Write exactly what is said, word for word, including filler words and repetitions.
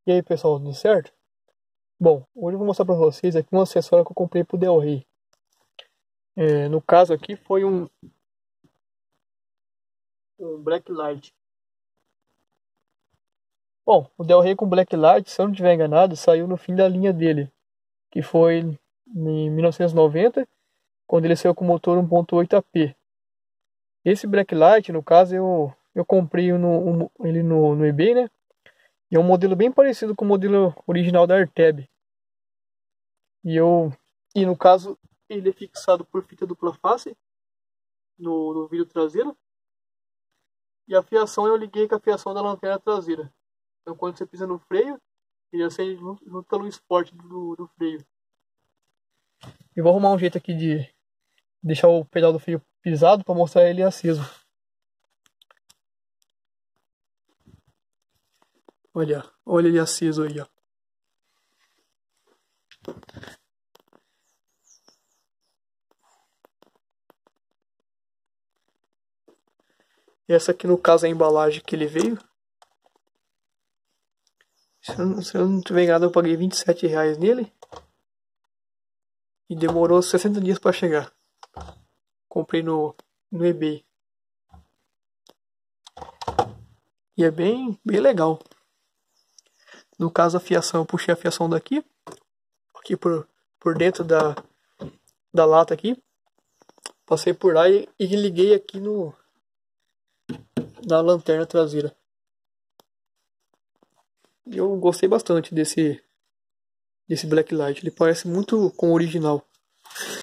E aí pessoal, tudo certo? Bom, hoje eu vou mostrar para vocês aqui um acessório que eu comprei pro Del Rey. É, no caso aqui foi um, um Black Light. Bom, o Del Rey com Black Light, se eu não estiver enganado, saiu no fim da linha dele, que foi em mil novecentos e noventa, quando ele saiu com o motor um ponto oito A P. Esse Black Light, no caso, eu, eu comprei no, um, ele no, no eBay, né? E é um modelo bem parecido com o modelo original da Arteb. E eu e no caso ele é fixado por fita dupla face no, no vidro traseiro. E a fiação eu liguei com a fiação da lanterna traseira. Então quando você pisa no freio, ele acende junto, junto com a luz forte do, do freio. E vou arrumar um jeito aqui de deixar o pedal do freio pisado para mostrar ele aceso. Olha, olha ele aceso aí, ó. Essa aqui no caso é a embalagem que ele veio. Se eu não, se eu não tiver enganado, eu paguei vinte e sete reais nele. E demorou sessenta dias para chegar. Comprei no, no eBay. E é bem, bem legal. No caso a fiação, eu puxei a fiação daqui. Aqui por, por dentro da, da lata aqui. Passei por lá e, e liguei aqui no na lanterna traseira. E eu gostei bastante desse desse Black Light. Ele parece muito com o original.